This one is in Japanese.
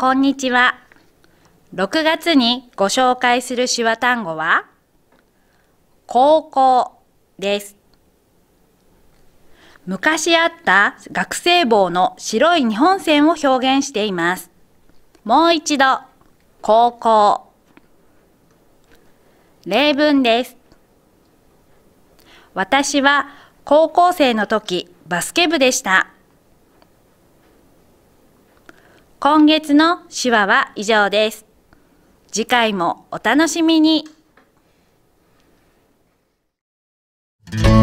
こんにちは。6月にご紹介する手話単語は、高校です。昔あった学生帽の白い日本線を表現しています。もう一度、高校。例文です。私は高校生の時、バスケ部でした。今月の手話は以上です。次回もお楽しみに。